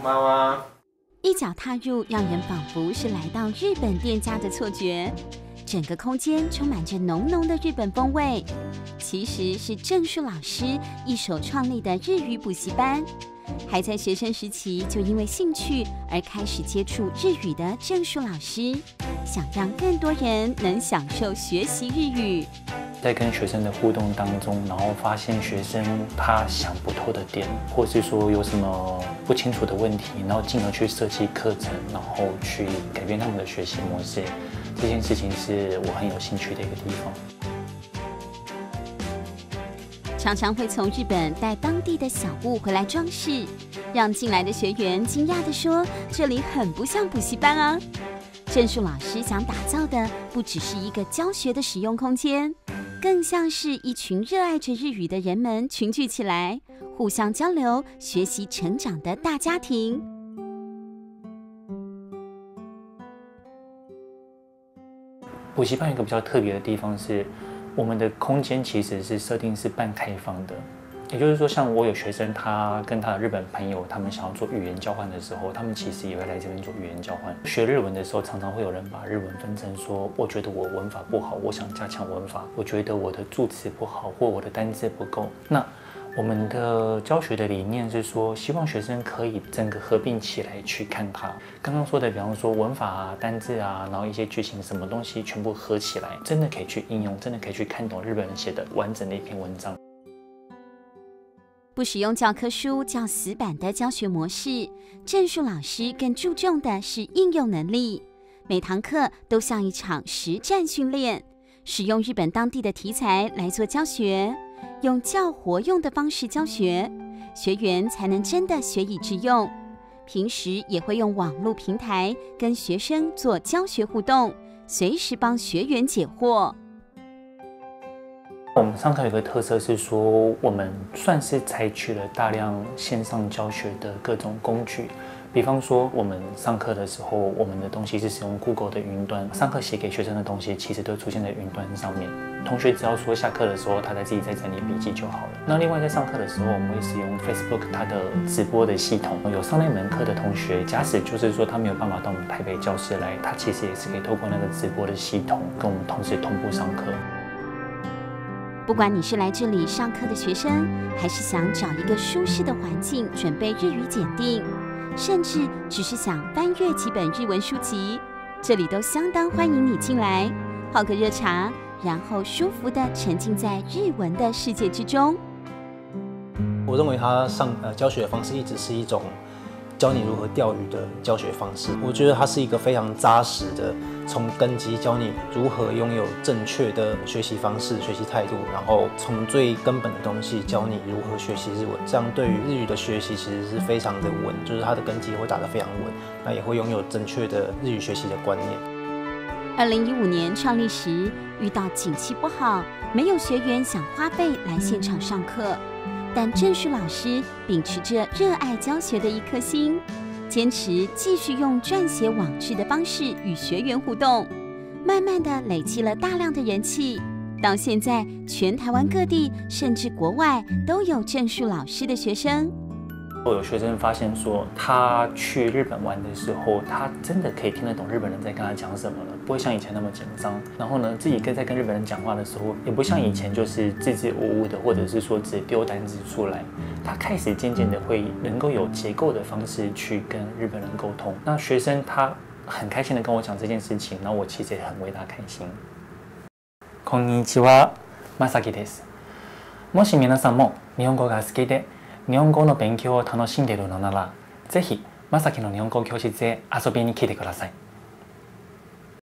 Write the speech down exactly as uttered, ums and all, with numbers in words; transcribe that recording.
んばんは。 一脚踏入，让人仿佛是来到日本店家的错觉。整个空间充满着浓浓的日本风味，其实是正树老师一手创立的日语补习班。还在学生时期就因为兴趣而开始接触日语的正树老师，想让更多人能享受学习日语。 在跟学生的互动当中，然后发现学生他想不透的点，或是说有什么不清楚的问题，然后进而去设计课程，然后去改变他们的学习模式。这件事情是我很有兴趣的一个地方。 常常会从日本带当地的小物回来装饰，让进来的学员惊讶地说：“这里很不像补习班啊！”正树老师想打造的不只是一个教学的使用空间，更像是一群热爱着日语的人们群聚起来，互相交流、学习成长的大家庭。 补习班有一个比较特别的地方是，我们的空间其实是设定是半开放的，也就是说，像我有学生，他跟他的日本朋友，他们想要做语言交换的时候，他们其实也会来这边做语言交换。学日文的时候，常常会有人把日文分成说，我觉得我文法不好，我想加强文法；我觉得我的助词不好，或我的单字不够。那我们的教学的理念是说，希望学生可以整个合并起来去看它。刚刚说的，比方说文法啊、单字啊，然后一些句型什么东西全部合起来，真的可以去应用，真的可以去看懂日本人写的完整的一篇文章。 不使用教科书较死板的教学模式，正树老师更注重的是应用能力。每堂课都像一场实战训练，使用日本当地的题材来做教学，用较活用的方式教学，学员才能真的学以致用。平时也会用网络平台跟学生做教学互动，随时帮学员解惑。 我们上课有个特色是说，我们算是采取了大量线上教学的各种工具。比方说，我们上课的时候，我们的东西是使用 Google 的云端，上课写给学生的东西其实都出现在云端上面。同学只要说下课的时候，他在自己在整理笔记就好了。那另外在上课的时候，我们会使用 Facebook 它的直播的系统。有上那门课的同学，假使就是说他没有办法到我们台北教室来，他其实也是可以透过那个直播的系统跟我们同时同步上课。 不管你是来这里上课的学生，还是想找一个舒适的环境准备日语检定，甚至只是想翻阅几本日文书籍，这里都相当欢迎你进来，泡个热茶，然后舒服地沉浸在日文的世界之中。 我认为他上呃教学的方式一直是一种教你如何钓鱼的教学方式。我觉得它是一个非常扎实的，从根基教你如何拥有正确的学习方式、学习态度，然后从最根本的东西教你如何学习日文。这样对于日语的学习其实是非常的稳，就是它的根基会打得非常稳，那也会拥有正确的日语学习的观念。 二零一五年创立时，遇到景气不好，没有学员想花费来现场上课。但正树老师秉持着热爱教学的一颗心，坚持继续用撰写网志的方式与学员互动，慢慢的累积了大量的人气。到现在，全台湾各地甚至国外都有正树老师的学生。 有学生发现说，他去日本玩的时候，他真的可以听得懂日本人在跟他讲什么了，不会像以前那么紧张。然后呢，自己跟在跟日本人讲话的时候，也不像以前就是支支吾吾的，或者是说只丢单字出来。他开始渐渐的会能够有结构的方式去跟日本人沟通。那学生他很开心的跟我讲这件事情，然后我其实也很为他开心。こんにちは、まさきです。もし皆さんも日本語が好きで日本語の勉強を楽しんでいるのなら、ぜひまさきの日本語教室へ遊びに来てください。